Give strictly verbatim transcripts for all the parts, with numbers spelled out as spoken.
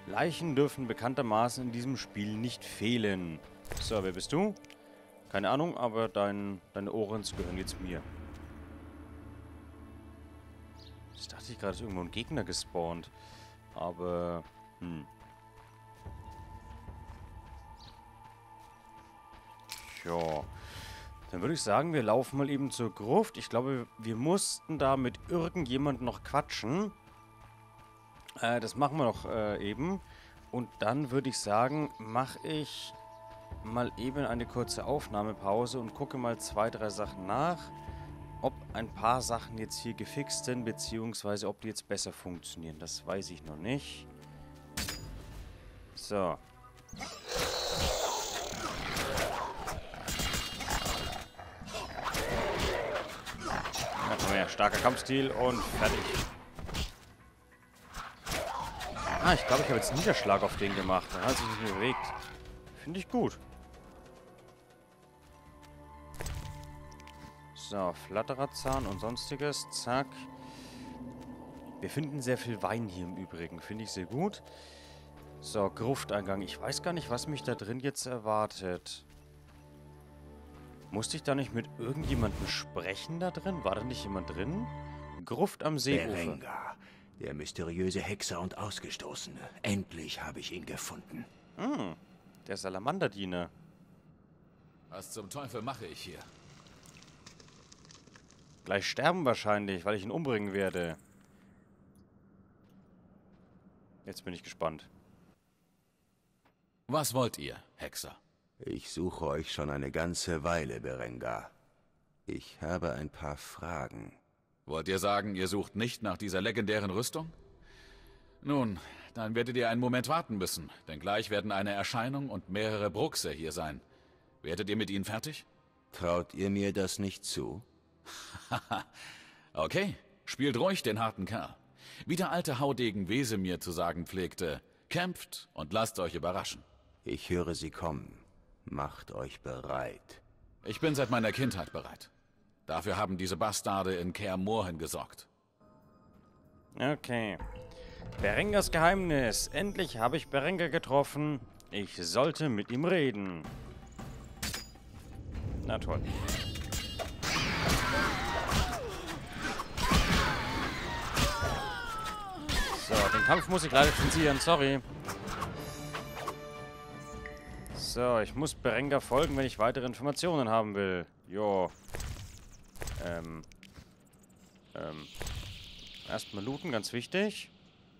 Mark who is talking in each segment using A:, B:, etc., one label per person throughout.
A: Leichen dürfen bekanntermaßen in diesem Spiel nicht fehlen. So, wer bist du? Keine Ahnung, aber dein, deine Ohrens gehören jetzt mir. Ich dachte, ich gerade ist irgendwo ein Gegner gespawnt. Aber, hm. Ja. Dann würde ich sagen, wir laufen mal eben zur Gruft. Ich glaube, wir mussten da mit irgendjemandem noch quatschen. Äh, das machen wir noch äh, eben. Und dann würde ich sagen, mache ich mal eben eine kurze Aufnahmepause und gucke mal zwei, drei Sachen nach. Ob ein paar Sachen jetzt hier gefixt sind, beziehungsweise ob die jetzt besser funktionieren. Das weiß ich noch nicht. So. Na komm her, starker Kampfstil und fertig. Ah, ich glaube, ich habe jetzt Niederschlag auf den gemacht. Dann hat sich nicht mehr bewegt. Finde ich gut. So, Flattererzahn und sonstiges. Zack. Wir finden sehr viel Wein hier im Übrigen. Finde ich sehr gut. So, Grufteingang. Ich weiß gar nicht, was mich da drin jetzt erwartet. Musste ich da nicht mit irgendjemandem sprechen da drin? War da nicht jemand drin? Gruft am Seeufer.
B: Berengar, der mysteriöse Hexer und Ausgestoßene. Endlich habe ich ihn gefunden.
A: Hm, der Salamanderdiener.
C: Was zum Teufel mache ich hier?
A: Gleich sterben wahrscheinlich, weil ich ihn umbringen werde. Jetzt bin ich gespannt.
C: Was wollt ihr, Hexer?
B: Ich suche euch schon eine ganze Weile, Berengar. Ich habe ein paar Fragen.
C: Wollt ihr sagen, ihr sucht nicht nach dieser legendären Rüstung? Nun, dann werdet ihr einen Moment warten müssen, denn gleich werden eine Erscheinung und mehrere Bruxe hier sein. Werdet ihr mit ihnen fertig?
B: Traut ihr mir das nicht zu?
C: Haha. Okay, spielt ruhig den harten Kerl. Wie der alte Haudegen Wesemir zu sagen pflegte, kämpft und lasst euch überraschen.
B: Ich höre sie kommen. Macht euch bereit.
C: Ich bin seit meiner Kindheit bereit. Dafür haben diese Bastarde in Kaer Morhen gesorgt.
A: Okay. Berengars Geheimnis. Endlich habe ich Berengar getroffen. Ich sollte mit ihm reden. Na toll. So, den Kampf muss ich leider zensieren. Sorry. So, ich muss Berengar folgen, wenn ich weitere Informationen haben will. Jo. Ähm. Ähm. Erstmal looten, ganz wichtig.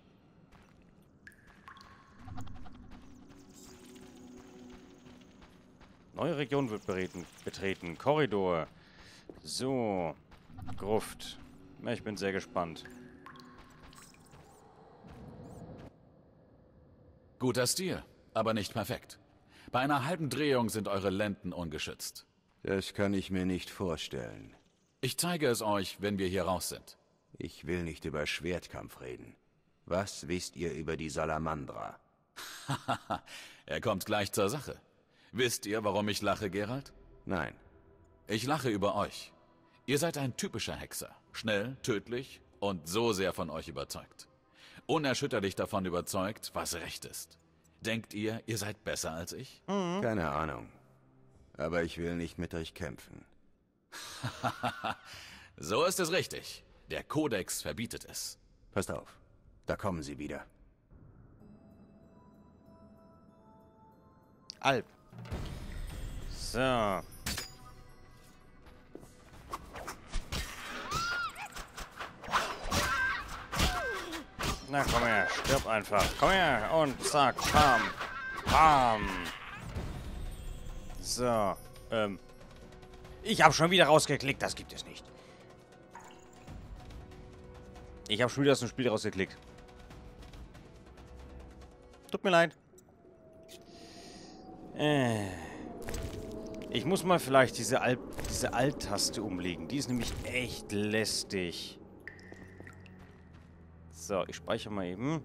A: Neue Region wird betreten. betreten. Korridor. So. Gruft. Ich bin sehr gespannt.
C: Guter Stil, aber nicht perfekt. Bei einer halben Drehung sind eure Lenden ungeschützt.
B: Das kann ich mir nicht vorstellen.
C: Ich zeige es euch, wenn wir hier raus sind.
B: Ich will nicht über Schwertkampf reden. Was wisst ihr über die Salamandra?
C: Hahaha, er kommt gleich zur Sache. Wisst ihr, warum ich lache, Geralt?
B: Nein.
C: Ich lache über euch. Ihr seid ein typischer Hexer. Schnell, tödlich und so sehr von euch überzeugt. Unerschütterlich davon überzeugt, was recht ist. Denkt ihr, ihr seid besser als ich?
B: Mhm. Keine Ahnung. Aber ich will nicht mit euch kämpfen.
C: So ist es richtig. Der Kodex verbietet es.
B: Passt auf. Da kommen sie wieder.
A: Alp. So. Na, komm her. Stirb einfach. Komm her. Und zack. Pam. Pam. So. Ähm. Ich habe schon wieder rausgeklickt. Das gibt es nicht. Ich habe schon wieder aus dem Spiel rausgeklickt. Tut mir leid. Äh. Ich muss mal vielleicht diese Alt diese Alt-Taste umlegen. Die ist nämlich echt lästig. So, ich speichere mal eben.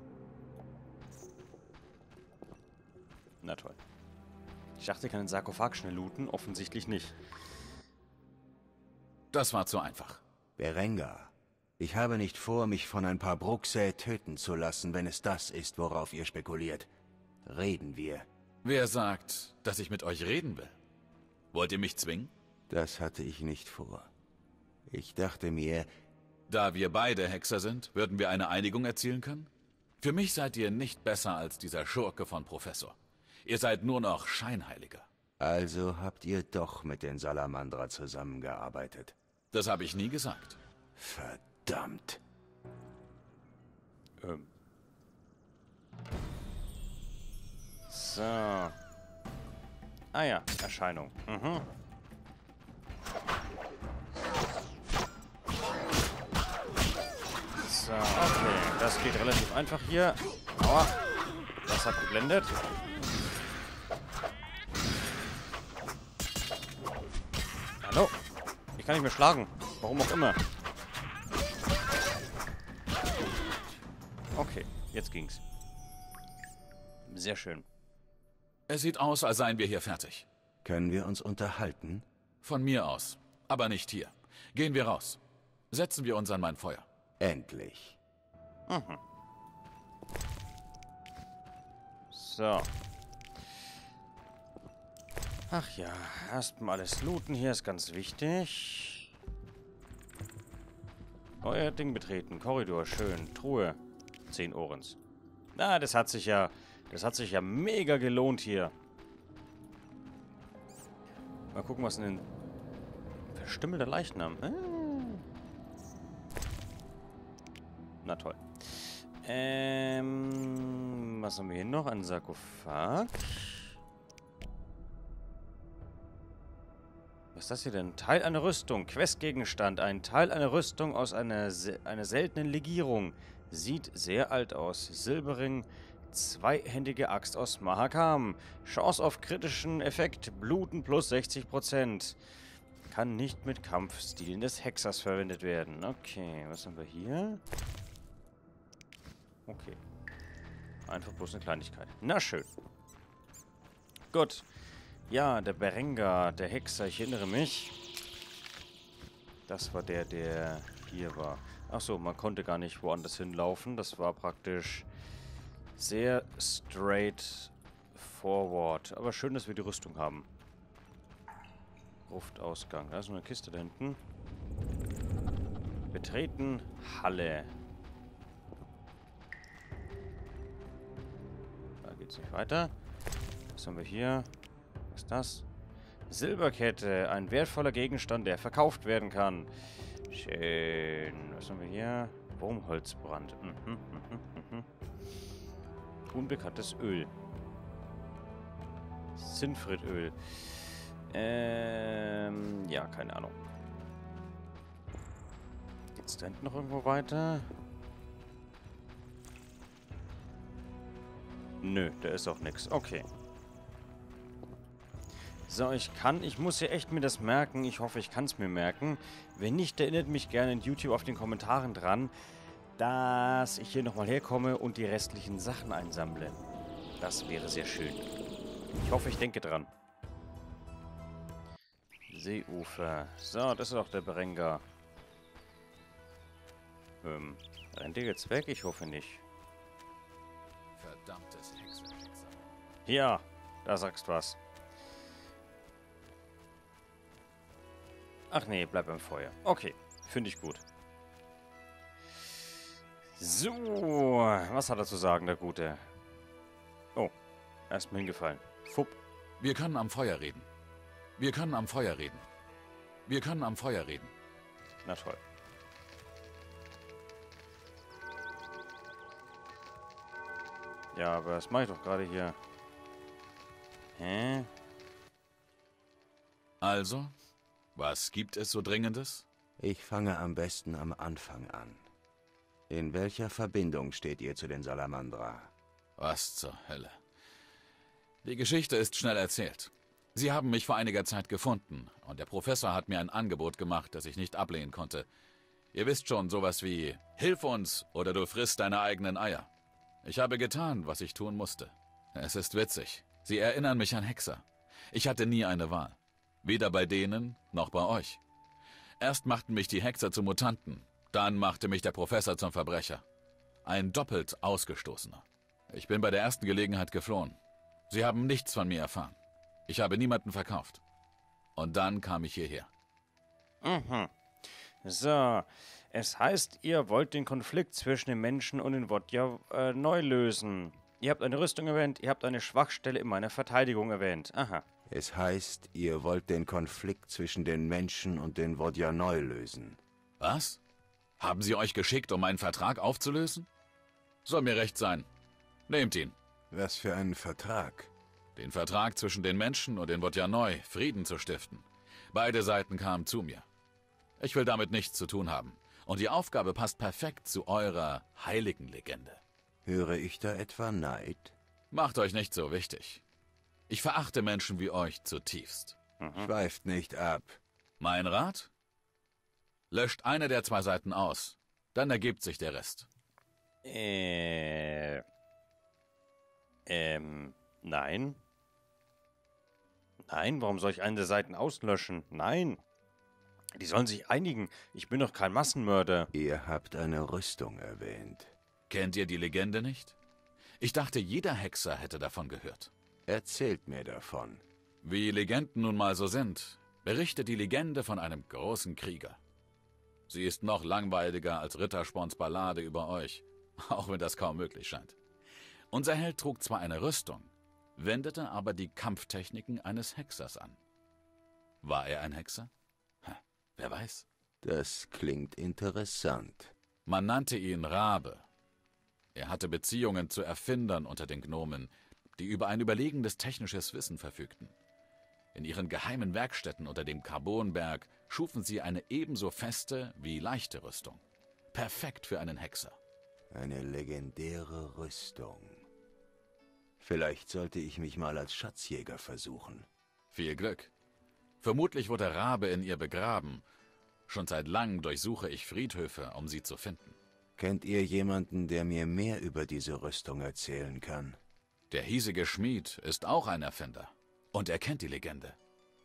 A: Na toll. Ich dachte, ich kann den Sarkophag schnell looten. Offensichtlich nicht.
C: Das war zu einfach.
B: Berengar, Ich habe nicht vor, mich von ein paar Bruxsäe töten zu lassen, wenn es das ist, worauf ihr spekuliert. Reden wir.
C: Wer sagt, dass ich mit euch reden will? Wollt ihr mich zwingen?
B: Das hatte ich nicht vor. Ich dachte mir,
C: Da wir beide Hexer sind, würden wir eine Einigung erzielen können? Für mich seid ihr nicht besser als dieser Schurke von Professor. Ihr seid nur noch Scheinheiliger.
B: also habt ihr doch mit den Salamandra zusammengearbeitet.
C: Das habe ich nie gesagt.
B: Verdammt.
A: Ähm. So. Ah ja, Erscheinung. Mhm. So, okay. Das geht relativ einfach hier. Aua. Das hat geblendet. Hallo? Ich kann nicht mehr schlagen. Warum auch immer. Okay, jetzt ging's. Sehr schön.
C: Es sieht aus, als seien wir hier fertig.
B: Können wir uns unterhalten?
C: Von mir aus. Aber nicht hier. Gehen wir raus. Setzen wir uns an mein Feuer.
B: Endlich.
A: Mhm. So. Ach ja, erstmal alles looten. Hier ist ganz wichtig. Euer Ding betreten. Korridor, schön. Truhe. Zehn Ohrens. Na, das hat sich ja... Das hat sich ja mega gelohnt hier. Mal gucken, was in den... Verstümmelter Leichnam. Ah. Na toll. Ähm... Was haben wir hier noch? Ein Sarkophag. Was ist das hier denn? Teil einer Rüstung. Questgegenstand. Ein Teil einer Rüstung aus einer, se einer seltenen Legierung. Sieht sehr alt aus. Silberring. Zweihändige Axt aus Mahakam. Chance auf kritischen Effekt. Bluten plus sechzig Prozent. Kann nicht mit Kampfstilen des Hexers verwendet werden. Okay, was haben wir hier? Okay. Einfach bloß eine Kleinigkeit. Na schön. Gut. Ja, der Berengar, der Hexer, ich erinnere mich. Das war der, der hier war. Achso, man konnte gar nicht woanders hinlaufen. Das war praktisch sehr straight forward. Aber schön, dass wir die Rüstung haben. Gruftausgang. Da ist noch eine Kiste da hinten. Betreten Halle. Da geht's nicht weiter. Was haben wir hier? Was ist das? Silberkette. Ein wertvoller Gegenstand, der verkauft werden kann. Schön. Was haben wir hier? Wurmholzbrand. Mhm, mhm, mhm. Unbekanntes Öl. Sinfritöl. Ähm, ja, keine Ahnung. Geht's da hinten noch irgendwo weiter? Nö, da ist auch nichts. Okay. So, ich kann, ich muss ja echt mir das merken. Ich hoffe, ich kann es mir merken. Wenn nicht, erinnert mich gerne in YouTube auf den Kommentaren dran, dass ich hier nochmal herkomme und die restlichen Sachen einsammle. Das wäre sehr schön. Ich hoffe, ich denke dran. Seeufer. So, das ist auch der Berengar. Ähm, rennt ihr jetzt weg? Ich hoffe nicht.
C: Verdammtes Hexenschicksal.
A: Ja, da sagst was. Ach nee, bleib beim Feuer. Okay, finde ich gut. So, was hat er zu sagen, der Gute? Oh, erstmal hingefallen. Fupp.
C: Wir können am Feuer reden. Wir können am Feuer reden. Wir können am Feuer reden.
A: Na toll. Ja, aber das mache ich doch gerade hier. Hä?
C: Also, was gibt es so Dringendes?
B: Ich fange am besten am Anfang an. In welcher Verbindung steht ihr zu den Salamandra?
C: Was zur Hölle? Die Geschichte ist schnell erzählt. Sie haben mich vor einiger Zeit gefunden und der Professor hat mir ein Angebot gemacht, das ich nicht ablehnen konnte. Ihr wisst schon, sowas wie, hilf uns oder du frisst deine eigenen Eier. Ich habe getan, was ich tun musste. Es ist witzig. Sie erinnern mich an Hexer. Ich hatte nie eine Wahl. Weder bei denen, noch bei euch. Erst machten mich die Hexer zu Mutanten. Dann machte mich der Professor zum Verbrecher. Ein doppelt Ausgestoßener. Ich bin bei der ersten Gelegenheit geflohen. Sie haben nichts von mir erfahren. Ich habe niemanden verkauft. Und dann kam ich hierher.
A: Mhm. So, es heißt, ihr wollt den Konflikt zwischen den Menschen und den Wodja äh, neu lösen. Ihr habt eine Rüstung erwähnt, ihr habt eine Schwachstelle in meiner Verteidigung erwähnt. Aha.
B: Es heißt, ihr wollt den Konflikt zwischen den Menschen und den Wodja neu lösen.
C: Was? Haben Sie euch geschickt, um meinen Vertrag aufzulösen? Soll mir recht sein. Nehmt ihn.
B: Was für einen Vertrag?
C: Den Vertrag zwischen den Menschen und den Wodja neu, Frieden zu stiften. Beide Seiten kamen zu mir. Ich will damit nichts zu tun haben. Und die Aufgabe passt perfekt zu eurer heiligen Legende.
B: Höre ich da etwa Neid?
C: Macht euch nicht so wichtig. Ich verachte Menschen wie euch zutiefst.
B: Mhm. Schweift nicht ab.
C: Mein Rat? Löscht eine der zwei Seiten aus. Dann ergibt sich der Rest.
A: Äh... Ähm... Nein. Nein, warum soll ich eine der Seiten auslöschen? Nein. Die sollen sich einigen. Ich bin doch kein Massenmörder.
B: Ihr habt eine Rüstung erwähnt.
C: Kennt ihr die Legende nicht? Ich dachte, jeder Hexer hätte davon gehört.
B: Erzählt mir davon.
C: Wie Legenden nun mal so sind, berichtet die Legende von einem großen Krieger. Sie ist noch langweiliger als Rittersporns Ballade über euch, auch wenn das kaum möglich scheint. Unser Held trug zwar eine Rüstung, wendete aber die Kampftechniken eines Hexers an. War er ein Hexer? Ha, wer weiß.
B: Das klingt interessant.
C: Man nannte ihn Rabe. Er hatte Beziehungen zu Erfindern unter den Gnomen, die über ein überlegenes technisches Wissen verfügten. In ihren geheimen Werkstätten unter dem Carbonberg schufen sie eine ebenso feste wie leichte Rüstung. Perfekt für einen Hexer.
B: Eine legendäre Rüstung. Vielleicht sollte ich mich mal als Schatzjäger versuchen.
C: Viel Glück. Vermutlich wurde Rabe in ihr begraben. Schon seit langem durchsuche ich Friedhöfe, um sie zu finden.
B: Kennt ihr jemanden, der mir mehr über diese Rüstung erzählen kann?
C: Der hiesige Schmied ist auch ein Erfinder. Und er kennt die Legende.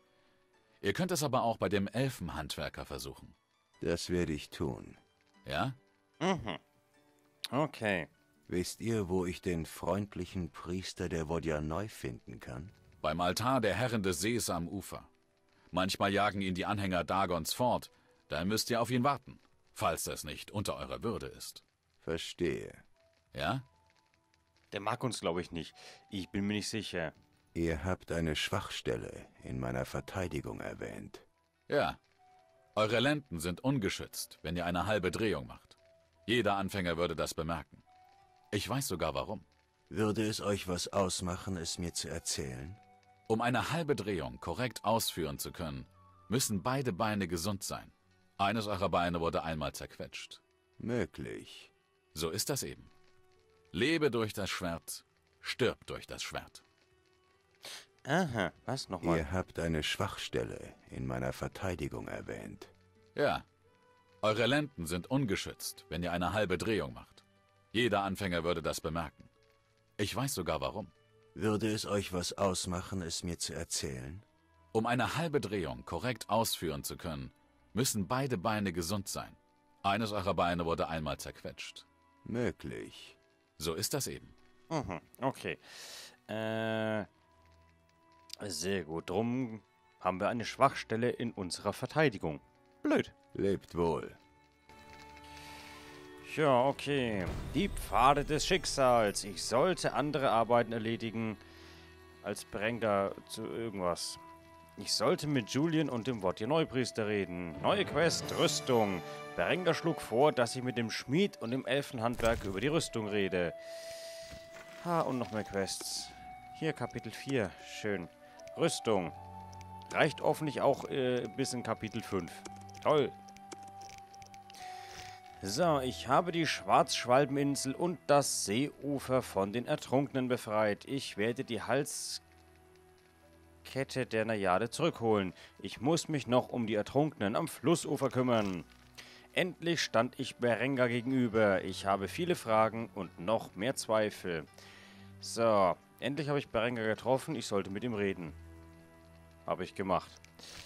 C: Ihr könnt es aber auch bei dem Elfenhandwerker versuchen.
B: Das werde ich tun.
C: Ja?
A: Mhm. Okay.
B: Wisst ihr, wo ich den freundlichen Priester der Wodja neu finden kann?
C: Beim Altar der Herren des Sees am Ufer. Manchmal jagen ihn die Anhänger Dagons fort. Da müsst ihr auf ihn warten, falls das nicht unter eurer Würde ist.
B: Verstehe.
C: Ja?
A: Der mag uns, glaube ich, nicht. Ich bin mir nicht sicher.
B: Ihr habt eine Schwachstelle in meiner Verteidigung erwähnt.
C: Ja. Eure Lenden sind ungeschützt, wenn ihr eine halbe Drehung macht. Jeder Anfänger würde das bemerken. Ich weiß sogar warum.
B: Würde es euch was ausmachen, es mir zu erzählen?
C: Um eine halbe Drehung korrekt ausführen zu können, müssen beide Beine gesund sein. Eines eurer Beine wurde einmal zerquetscht.
B: Möglich.
C: So ist das eben. Lebe durch das Schwert, stirb durch das Schwert.
A: Aha, was nochmal?
B: Ihr habt eine Schwachstelle in meiner Verteidigung erwähnt.
C: Ja. Eure Lenden sind ungeschützt, wenn ihr eine halbe Drehung macht. Jeder Anfänger würde das bemerken. Ich weiß sogar warum.
B: Würde es euch was ausmachen, es mir zu erzählen?
C: Um eine halbe Drehung korrekt ausführen zu können, müssen beide Beine gesund sein. Eines eurer Beine wurde einmal zerquetscht.
B: Möglich.
C: So ist das eben.
A: Mhm, okay. Äh, sehr gut. Drum haben wir eine Schwachstelle in unserer Verteidigung. Blöd.
B: Lebt wohl.
A: Ja, okay. Die Pfade des Schicksals. Ich sollte andere Arbeiten erledigen als Berengar zu irgendwas. Ich sollte mit Julian und dem Wodja Neupriester reden. Neue Quest, Rüstung. Berengar schlug vor, dass ich mit dem Schmied und dem Elfenhandwerk über die Rüstung rede. Ha, und noch mehr Quests. Hier, Kapitel vier. Schön. Rüstung. Reicht hoffentlich auch äh, bis in Kapitel fünf. Toll. So, ich habe die Schwarzschwalbeninsel und das Seeufer von den Ertrunkenen befreit. Ich werde die Halskette der Najade zurückholen. Ich muss mich noch um die Ertrunkenen am Flussufer kümmern. Endlich stand ich Berengar gegenüber. Ich habe viele Fragen und noch mehr Zweifel. So, endlich habe ich Berengar getroffen. Ich sollte mit ihm reden. Habe ich gemacht.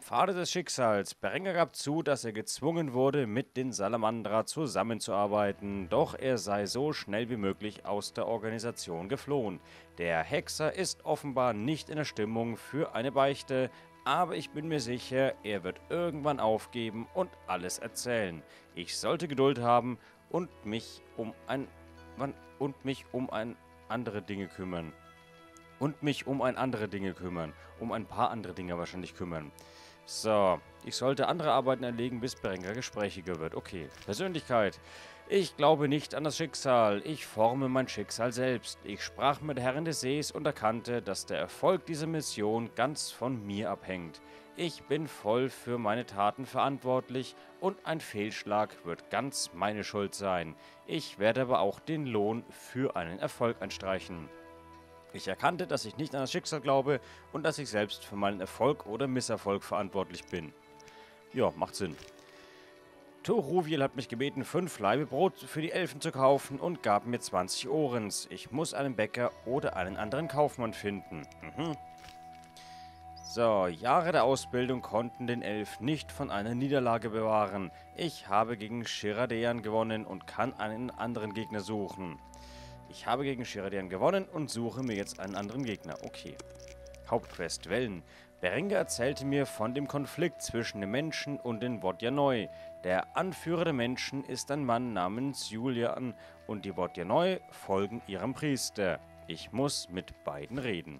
A: Pfade des Schicksals. Berengar gab zu, dass er gezwungen wurde, mit den Salamandra zusammenzuarbeiten, doch er sei so schnell wie möglich aus der Organisation geflohen. Der Hexer ist offenbar nicht in der Stimmung für eine Beichte, aber ich bin mir sicher, er wird irgendwann aufgeben und alles erzählen. Ich sollte Geduld haben und mich um ein und mich um ein andere Dinge kümmern. Und mich um ein andere Dinge kümmern. Um ein paar andere Dinge wahrscheinlich kümmern. So, ich sollte andere Arbeiten erlegen, bis Berengar gesprächiger wird. Okay, Persönlichkeit. Ich glaube nicht an das Schicksal. Ich forme mein Schicksal selbst. Ich sprach mit Herren des Sees und erkannte, dass der Erfolg dieser Mission ganz von mir abhängt. Ich bin voll für meine Taten verantwortlich und ein Fehlschlag wird ganz meine Schuld sein. Ich werde aber auch den Lohn für einen Erfolg anstreichen. Ich erkannte, dass ich nicht an das Schicksal glaube und dass ich selbst für meinen Erfolg oder Misserfolg verantwortlich bin. Ja, macht Sinn. Toruviel hat mich gebeten, fünf Laibe Brot für die Elfen zu kaufen und gab mir zwanzig Ohrens. Ich muss einen Bäcker oder einen anderen Kaufmann finden. Mhm. So, Jahre der Ausbildung konnten den Elf nicht von einer Niederlage bewahren. Ich habe gegen Shiradean gewonnen und kann einen anderen Gegner suchen. Ich habe gegen Shiradean gewonnen und suche mir jetzt einen anderen Gegner. Okay. Hauptquest Wellen. Berengar erzählte mir von dem Konflikt zwischen den Menschen und den Vodyanoi. Der Anführer der Menschen ist ein Mann namens Julian und die Vodyanoi folgen ihrem Priester. Ich muss mit beiden reden.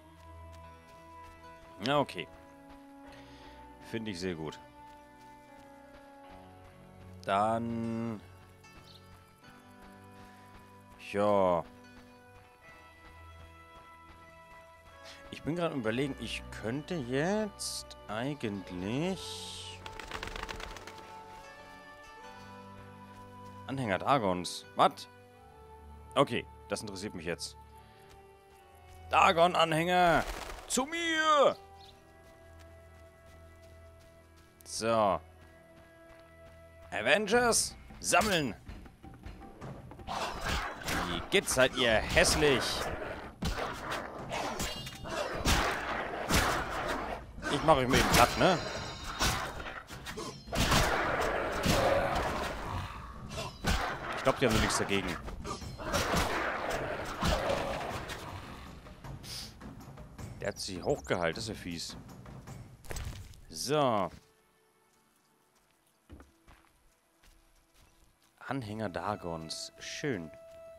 A: Ja, okay. Finde ich sehr gut. Dann... Ja. Ich bin gerade überlegen, ich könnte jetzt eigentlich... Anhänger Dagons. Was? Okay, das interessiert mich jetzt. Dagon-Anhänger! Zu mir! So. Avengers, sammeln! Wie geht's, seid ihr hässlich? Ich mache euch mal eben platt, ne? Ich glaube, die haben nur nichts dagegen. Der hat sich hochgehalten, das ist ja fies. So. Anhänger Dagons. Schön.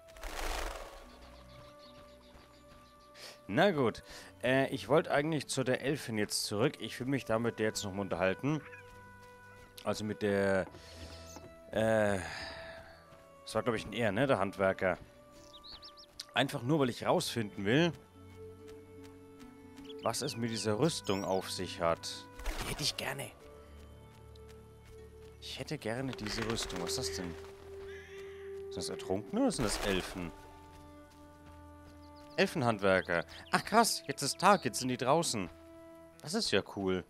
A: Na gut. Äh, ich wollte eigentlich zu der Elfin jetzt zurück. Ich will mich da mit der jetzt nochmal unterhalten. Also mit der... Äh... Das war, glaube ich, ein Er, ne? Der Handwerker. Einfach nur, weil ich rausfinden will, was es mit dieser Rüstung auf sich hat. Die hätte ich gerne. Ich hätte gerne diese Rüstung. Was ist das denn? Sind das Ertrunkene oder sind das Elfen? Elfenhandwerker. Ach krass, jetzt ist Tag, jetzt sind die draußen. Das ist ja cool.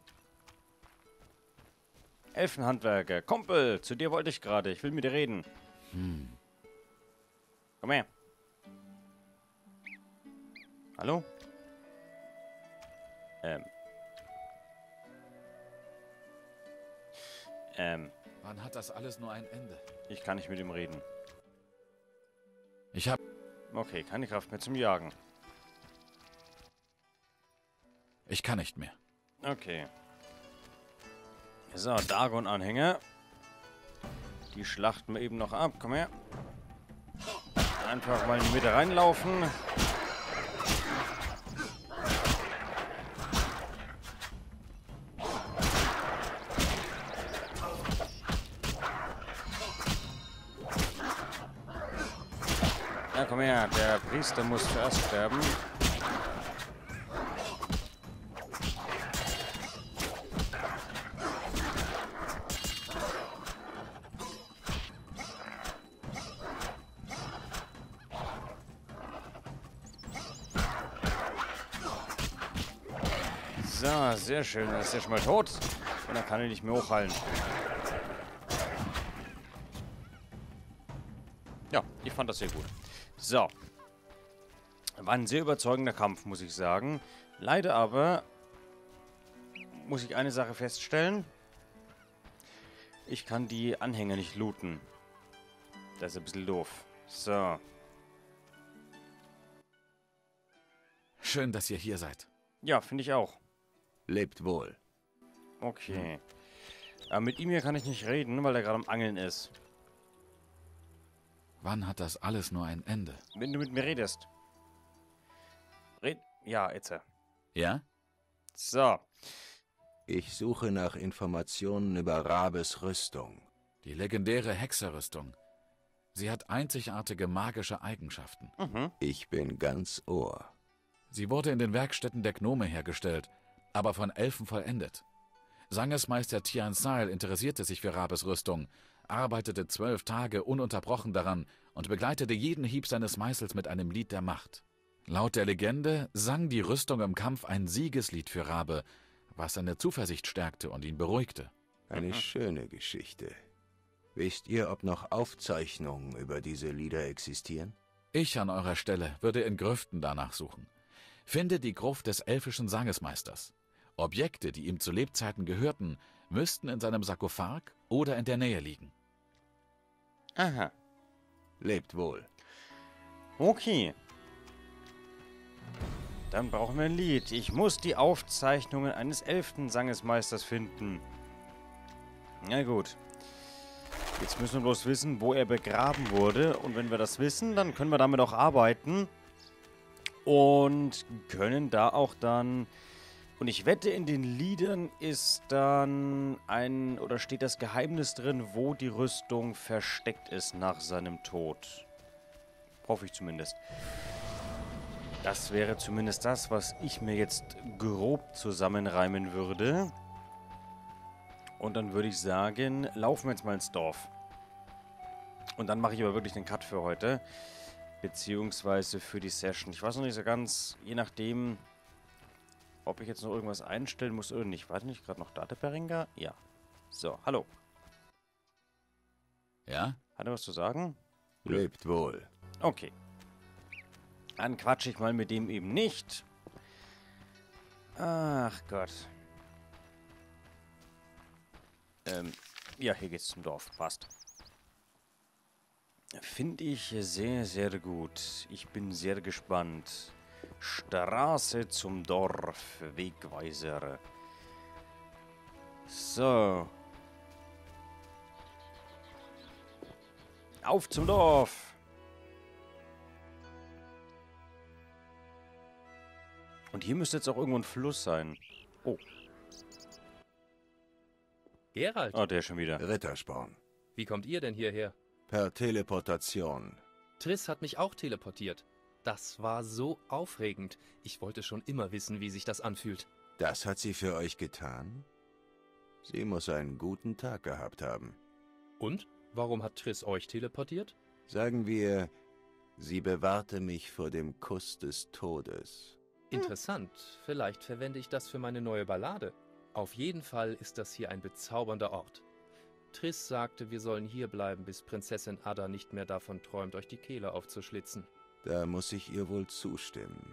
A: Elfenhandwerker. Kumpel, zu dir wollte ich gerade. Ich will mit dir reden. Hm. Komm her. Hallo? Ähm. Ähm.
C: Wann hat das alles nur ein Ende?
A: Ich kann nicht mit ihm reden.
C: Ich hab...
A: Okay, keine Kraft mehr zum Jagen.
C: Ich kann nicht mehr.
A: Okay. So, Dagon-Anhänger. Die schlachten wir eben noch ab. Komm her. Einfach mal in die Mitte reinlaufen. Ja, komm her. Der Priester muss zuerst sterben. So, sehr schön. Dann ist er schon mal tot. Und dann kann er nicht mehr hochhalten. Ja, ich fand das sehr gut. So. War ein sehr überzeugender Kampf, muss ich sagen. Leider aber muss ich eine Sache feststellen. Ich kann die Anhänger nicht looten. Das ist ein bisschen doof. So.
C: Schön, dass ihr hier seid.
A: Ja, finde ich auch.
B: Lebt wohl.
A: Okay. Aber mit ihm hier kann ich nicht reden, weil er gerade am Angeln ist.
C: Wann hat das alles nur ein Ende?
A: Wenn du mit mir redest. Red... Ja, jetzt.
C: Ja?
A: So.
B: Ich suche nach Informationen über Rabes Rüstung.
C: Die legendäre Hexerrüstung. Sie hat einzigartige magische Eigenschaften.
A: Mhm.
B: Ich bin ganz Ohr.
C: Sie wurde in den Werkstätten der Gnome hergestellt, aber von Elfen vollendet. Sangesmeister Tian Sail interessierte sich für Rabes Rüstung, arbeitete zwölf Tage ununterbrochen daran und begleitete jeden Hieb seines Meißels mit einem Lied der Macht. Laut der Legende sang die Rüstung im Kampf ein Siegeslied für Rabe, was seine Zuversicht stärkte und ihn beruhigte.
B: Eine schöne Geschichte. Wisst ihr, ob noch Aufzeichnungen über diese Lieder existieren?
C: Ich an eurer Stelle würde in Grüften danach suchen. Finde die Gruft des elfischen Sangesmeisters. Objekte, die ihm zu Lebzeiten gehörten, müssten in seinem Sarkophag oder in der Nähe liegen.
A: Aha.
B: Lebt wohl.
A: Okay. Dann brauchen wir ein Lied. Ich muss die Aufzeichnungen eines elften Sangesmeisters finden. Na gut. Jetzt müssen wir bloß wissen, wo er begraben wurde. Und wenn wir das wissen, dann können wir damit auch arbeiten. Und können da auch dann... Und ich wette, in den Liedern ist dann ein... Oder steht das Geheimnis drin, wo die Rüstung versteckt ist nach seinem Tod. Hoffe ich zumindest. Das wäre zumindest das, was ich mir jetzt grob zusammenreimen würde. Und dann würde ich sagen, laufen wir jetzt mal ins Dorf. Und dann mache ich aber wirklich den Cut für heute. Beziehungsweise für die Session. Ich weiß noch nicht so ganz, je nachdem, ob ich jetzt noch irgendwas einstellen muss oder nicht. Warte nicht, gerade noch Data Berenga? Ja. So, hallo.
C: Ja?
A: Hat er was zu sagen?
B: Lebt wohl.
A: Okay. Dann quatsche ich mal mit dem eben nicht. Ach Gott. Ähm, ja, hier geht's zum Dorf. Passt. Finde ich sehr, sehr gut. Ich bin sehr gespannt. Straße zum Dorf. Wegweiser. So. Auf zum Dorf. Und hier müsste jetzt auch irgendwo ein Fluss sein. Oh.
D: Geralt,
A: Oh, der schon wieder.
B: Rittersporn.
D: wie kommt ihr denn hierher?
B: Per Teleportation.
D: Triss hat mich auch teleportiert. Das war so aufregend. Ich wollte schon immer wissen, wie sich das anfühlt.
B: Das hat sie für euch getan? Sie muss einen guten Tag gehabt haben.
D: Und? Warum hat Triss euch teleportiert?
B: Sagen wir, sie bewahrte mich vor dem Kuss des Todes.
D: Interessant. Vielleicht verwende ich das für meine neue Ballade. Auf jeden Fall ist das hier ein bezaubernder Ort. Triss sagte, wir sollen hier bleiben, bis Prinzessin Ada nicht mehr davon träumt, euch die Kehle aufzuschlitzen.
B: Da muss ich ihr wohl zustimmen.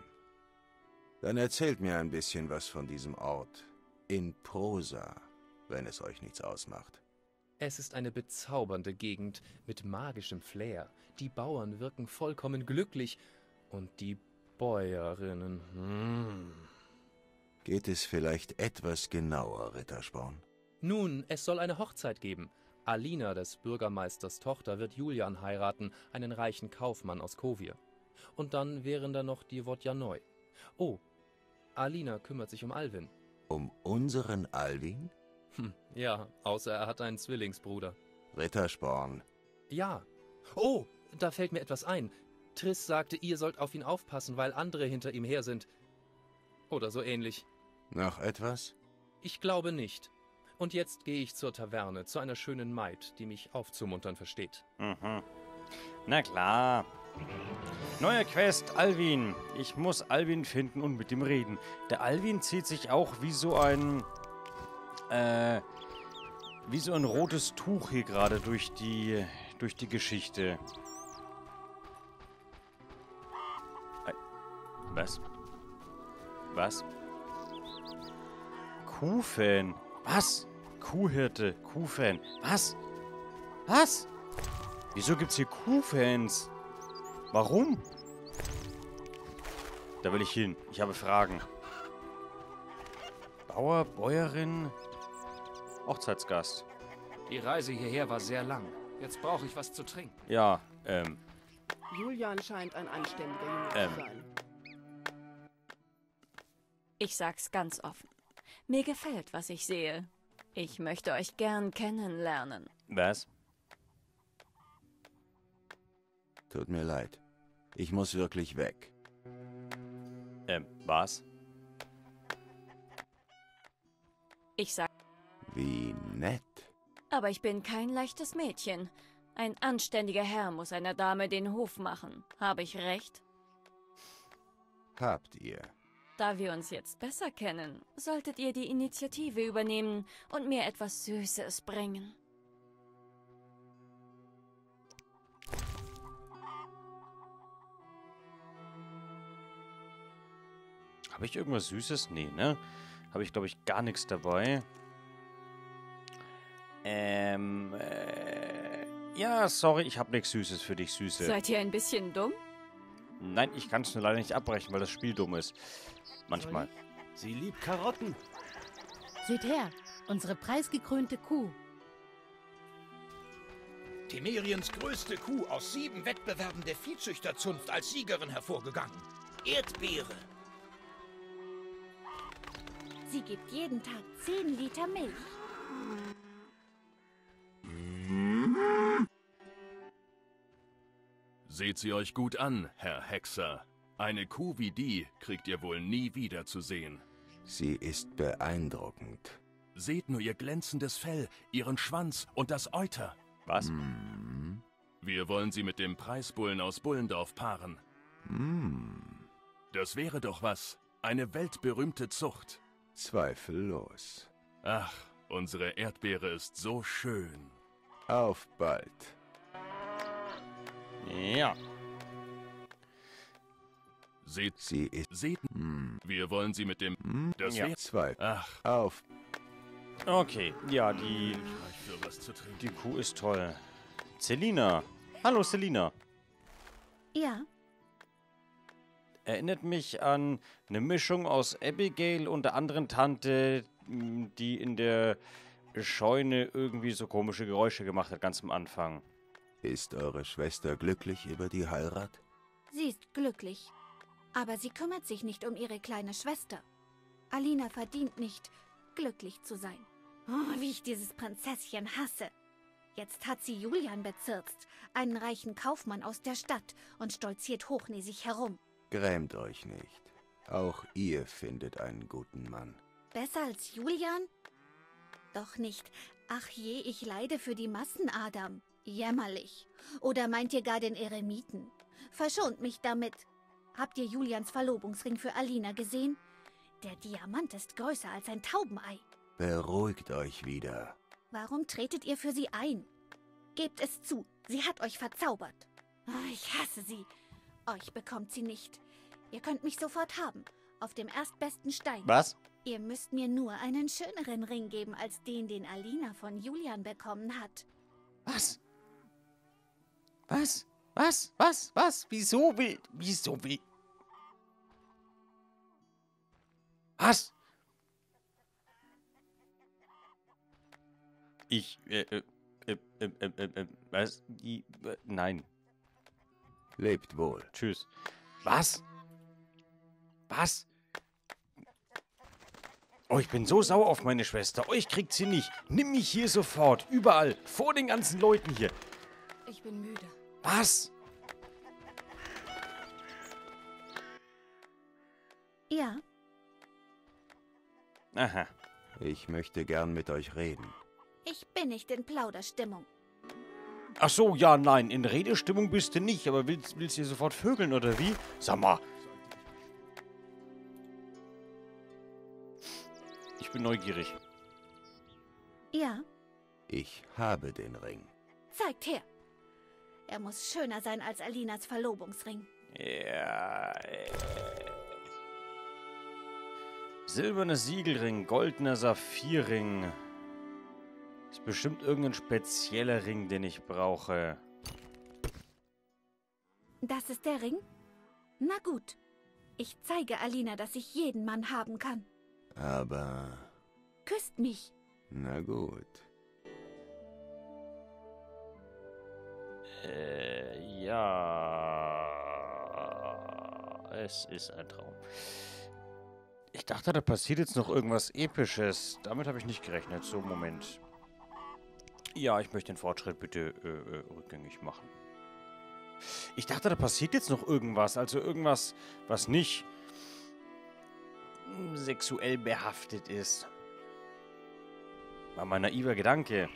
B: Dann erzählt mir ein bisschen was von diesem Ort. In Prosa, wenn es euch nichts ausmacht.
D: Es ist eine bezaubernde Gegend mit magischem Flair. Die Bauern wirken vollkommen glücklich. Und die Bäuerinnen... Mm.
B: Geht es vielleicht etwas genauer, Rittersporn?
D: Nun, es soll eine Hochzeit geben. Alina, des Bürgermeisters Tochter, wird Julian heiraten, einen reichen Kaufmann aus Kovir. Und dann wären da noch die Wodjanoi. Oh, Alina kümmert sich um Alvin.
B: Um unseren Alvin?
D: Hm, ja, außer er hat einen Zwillingsbruder.
B: Rittersporn.
D: Ja. Oh, da fällt mir etwas ein. Triss sagte, ihr sollt auf ihn aufpassen, weil andere hinter ihm her sind. Oder so ähnlich.
B: Noch etwas?
D: Ich glaube nicht. Und jetzt gehe ich zur Taverne, zu einer schönen Maid, die mich aufzumuntern versteht.
A: Mhm. Na klar. Neuer Quest, Alvin. Ich muss Alvin finden und mit ihm reden. Der Alvin zieht sich auch wie so ein... Äh... Wie so ein rotes Tuch hier gerade durch die... durch die Geschichte. Was? Was? Kuhfan. Was? Kuhhirte, Kuhfan. Was? Was? Wieso gibt's hier Kuhfans? Warum? Da will ich hin. Ich habe Fragen. Bauer, Bäuerin, Hochzeitsgast.
E: Die Reise hierher war sehr lang. Jetzt brauche ich was zu trinken.
A: Ja, ähm,
F: Julian scheint ein anständiger Junge
A: Ähm.
F: zu sein.
G: Ich sag's ganz offen. Mir gefällt, was ich sehe. Ich möchte euch gern kennenlernen.
A: was?
B: Tut mir leid. Ich muss wirklich weg.
A: Ähm, was?
G: Ich sag,
B: Wie nett.
G: aber ich bin kein leichtes Mädchen. Ein anständiger Herr muss einer Dame den Hof machen. Habe ich recht?
B: Habt ihr.
G: Da wir uns jetzt besser kennen, solltet ihr die Initiative übernehmen und mir etwas Süßes bringen.
A: Habe ich irgendwas Süßes? Nee, ne? Habe ich, glaube ich, gar nichts dabei. Ähm, äh, ja, sorry, ich habe nichts Süßes für dich, Süße.
G: Seid ihr ein bisschen dumm?
A: Nein, ich kann es nur leider nicht abbrechen, weil das Spiel dumm ist. Manchmal.
H: Sie liebt Karotten.
I: Seht her, unsere preisgekrönte Kuh.
J: Temeriens größte Kuh aus sieben Wettbewerben der Viehzüchterzunft als Siegerin hervorgegangen. Erdbeere.
I: Sie gibt jeden Tag zehn Liter Milch.
K: Seht sie euch gut an, Herr Hexer. Eine Kuh wie die kriegt ihr wohl nie wieder zu sehen.
B: Sie ist beeindruckend.
K: Seht nur ihr glänzendes Fell, ihren Schwanz und das Euter.
A: Was?
B: Hm.
K: Wir wollen sie mit dem Preisbullen aus Bullendorf paaren.
B: Hm.
K: Das wäre doch was. Eine weltberühmte Zucht.
B: Zweifellos.
K: Ach, unsere Erdbeere ist so schön.
B: Auf bald.
A: Ja.
K: Seht,
B: Sie ist...
K: seht,
B: Hm.
K: wir wollen sie mit dem...
B: Hm.
K: Das
A: Ja.
K: wäre...
B: Zwei.
K: Ach,
B: Auf.
A: Okay, ja, die,
K: Milchreich für was zu trinken.
A: die Kuh ist toll. Selina. Hallo, Selina.
I: Ja,
A: Erinnert mich an eine Mischung aus Abigail und der anderen Tante, m, die in der Scheune irgendwie so komische Geräusche gemacht hat, ganz am Anfang.
B: Ist eure Schwester glücklich über die Heirat?
I: sie ist glücklich. Aber sie kümmert sich nicht um ihre kleine Schwester. Alina verdient nicht, glücklich zu sein. Oh, wie ich dieses Prinzesschen hasse. Jetzt hat sie Julian bezirzt, einen reichen Kaufmann aus der Stadt, und stolziert hochnäsig herum.
B: Grämt euch nicht. Auch ihr findet einen guten Mann.
I: Besser als Julian? Doch nicht. Ach je, ich leide für die Massen, Adam. Jämmerlich. Oder meint ihr gar den Eremiten? Verschont mich damit. Habt ihr Julians Verlobungsring für Alina gesehen? Der Diamant ist größer als ein Taubenei.
B: Beruhigt euch wieder.
I: Warum tretet ihr für sie ein? Gebt es zu, sie hat euch verzaubert. Oh, ich hasse sie. Euch bekommt sie nicht. Ihr könnt mich sofort haben. Auf dem erstbesten Stein.
A: Was?
I: Ihr müsst mir nur einen schöneren Ring geben als den, den Alina von Julian bekommen hat.
A: Was? Was? Was? Was? Was? Wieso will... Wieso will... Was? Ich, äh, äh, äh, äh, äh, äh, was? Die, äh, nein.
B: Lebt wohl.
A: Tschüss. Was? Was? Oh, ich bin so sauer auf meine Schwester. Euch kriegt sie nicht. Nimm mich hier sofort. Überall. Vor den ganzen Leuten hier.
F: Ich bin müde.
A: Was?
I: Ja,
A: Aha.
B: Ich möchte gern mit euch reden.
I: ich bin nicht in Plauderstimmung.
A: Ach so, ja, nein. In Redestimmung bist du nicht. Aber willst, willst du hier sofort vögeln, oder wie? Sag mal. Ich bin neugierig.
I: Ja,
B: Ich habe den Ring.
I: zeigt her. Er muss schöner sein als Alinas Verlobungsring.
A: Ja. Äh. Silberner Siegelring, goldener Saphirring. Ist bestimmt irgendein spezieller Ring, den ich brauche.
I: Das ist der Ring? Na gut. Ich zeige Alina, dass ich jeden Mann haben kann.
B: Aber...
I: Küsst mich.
B: Na gut.
A: Äh, ja... Es ist ein Traum. Ich dachte, da passiert jetzt noch irgendwas Episches. Damit habe ich nicht gerechnet. So, Moment. Ja, ich möchte den Fortschritt bitte äh, äh, rückgängig machen. Ich dachte, da passiert jetzt noch irgendwas. Also irgendwas, was nicht sexuell behaftet ist. War mein naiver Gedanke.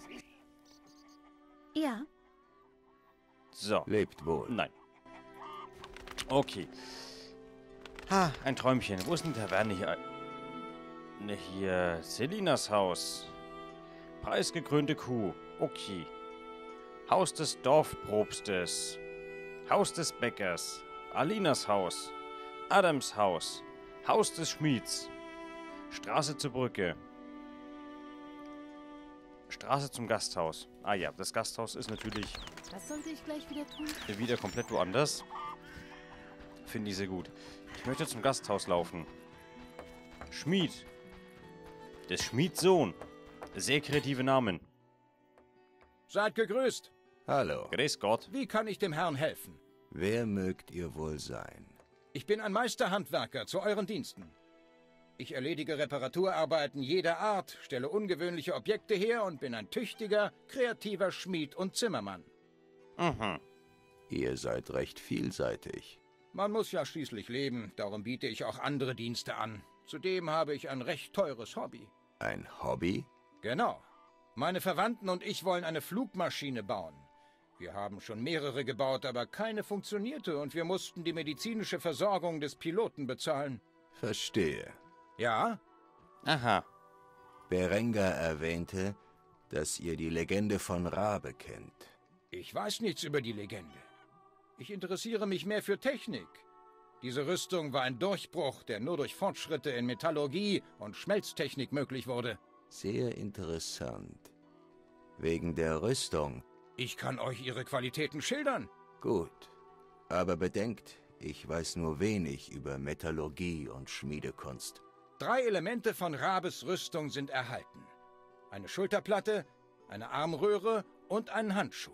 I: Ja.
A: So.
B: Lebt wohl.
A: Nein. Okay. Ha, ein Träumchen. Wo ist denn die Taverne hier? Ne, hier. Selinas Haus. Preisgekrönte Kuh. Okay. Haus des Dorfprobstes. Haus des Bäckers. Alinas Haus. Adams Haus. Haus des Schmieds. Straße zur Brücke. Straße zum Gasthaus. Ah ja, das Gasthaus ist natürlich
F: Was sollte ich gleich wieder tun?
A: wieder komplett woanders. Finde ich sehr gut. Ich möchte zum Gasthaus laufen. Schmied. Des Schmieds Sohn. Sehr kreative Namen.
J: Seid gegrüßt.
B: Hallo.
A: Grüß Gott.
J: Wie kann ich dem Herrn helfen?
B: Wer mögt ihr wohl sein?
J: Ich bin ein Meisterhandwerker zu euren Diensten. Ich erledige Reparaturarbeiten jeder Art, stelle ungewöhnliche Objekte her und bin ein tüchtiger, kreativer Schmied und Zimmermann.
A: Mhm.
B: Ihr seid recht vielseitig.
J: Man muss ja schließlich leben, darum biete ich auch andere Dienste an. Zudem habe ich ein recht teures Hobby.
B: Ein Hobby?
J: Genau. Meine Verwandten und ich wollen eine Flugmaschine bauen. Wir haben schon mehrere gebaut, aber keine funktionierte und wir mussten die medizinische Versorgung des Piloten bezahlen.
B: Verstehe.
J: Ja?
A: Aha.
B: Berengar erwähnte, dass ihr die Legende von Rabe kennt.
J: Ich weiß nichts über die Legende. Ich interessiere mich mehr für Technik. Diese Rüstung war ein Durchbruch, der nur durch Fortschritte in Metallurgie und Schmelztechnik möglich wurde.
B: Sehr interessant. Wegen der Rüstung.
J: Ich kann euch ihre Qualitäten schildern.
B: Gut. Aber bedenkt, ich weiß nur wenig über Metallurgie und Schmiedekunst.
J: Drei Elemente von Rabes Rüstung sind erhalten. Eine Schulterplatte, eine Armröhre und einen Handschuh.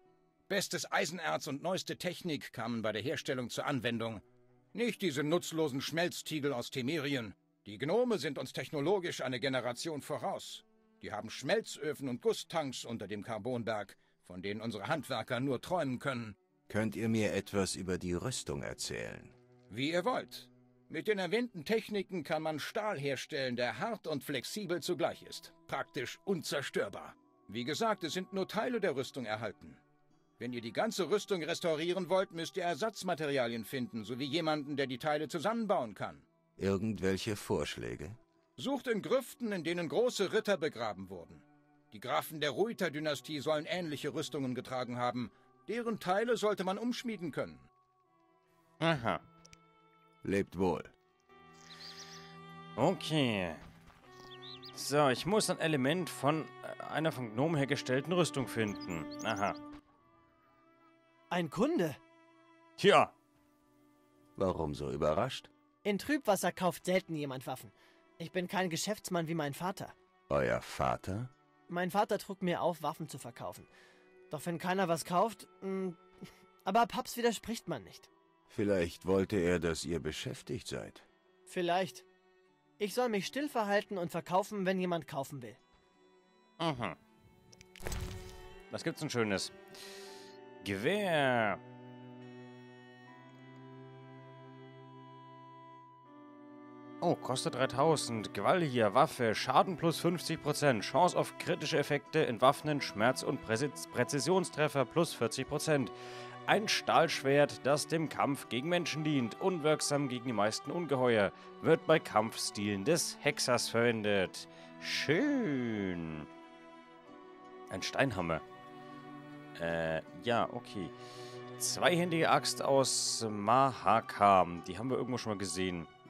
J: Bestes Eisenerz und neueste Technik kamen bei der Herstellung zur Anwendung. Nicht diese nutzlosen Schmelztiegel aus Temerien. Die Gnome sind uns technologisch eine Generation voraus. Die haben Schmelzöfen und Gusstanks unter dem Carbonberg, von denen unsere Handwerker nur träumen können.
B: Könnt ihr mir etwas über die Rüstung erzählen?
J: Wie ihr wollt. Mit den erwähnten Techniken kann man Stahl herstellen, der hart und flexibel zugleich ist. Praktisch unzerstörbar. Wie gesagt, es sind nur Teile der Rüstung erhalten. Wenn ihr die ganze Rüstung restaurieren wollt, müsst ihr Ersatzmaterialien finden, sowie jemanden, der die Teile zusammenbauen kann.
B: Irgendwelche Vorschläge?
J: Sucht in Grüften, in denen große Ritter begraben wurden. Die Grafen der Ruiter-Dynastie sollen ähnliche Rüstungen getragen haben. Deren Teile sollte man umschmieden können.
A: Aha.
B: Lebt wohl.
A: Okay. So, ich muss ein Element von einer von Gnomen hergestellten Rüstung finden. Aha.
H: Ein Kunde.
A: Tja.
B: Warum so überrascht?
H: In Trübwasser kauft selten jemand Waffen. Ich bin kein Geschäftsmann wie mein Vater.
B: Euer Vater?
H: Mein Vater trug mir auf, Waffen zu verkaufen. Doch wenn keiner was kauft... Mh, aber Paps widerspricht man nicht.
B: Vielleicht wollte er, dass ihr beschäftigt seid.
H: Vielleicht. Ich soll mich still verhalten und verkaufen, wenn jemand kaufen will.
A: Mhm. Was gibt's denn Schönes? Gewehr. Oh, kostet dreitausend. Gewaltiger Waffe. Schaden plus fünfzig Prozent. Chance auf kritische Effekte, Entwaffnen, Schmerz- und Präzis Präzisionstreffer plus vierzig Prozent. Ein Stahlschwert, das dem Kampf gegen Menschen dient. Unwirksam gegen die meisten Ungeheuer. Wird bei Kampfstilen des Hexers verwendet. Schön. Ein Steinhammer. Äh, ja, okay. Zweihändige Axt aus Mahakam. Die haben wir irgendwo schon mal gesehen.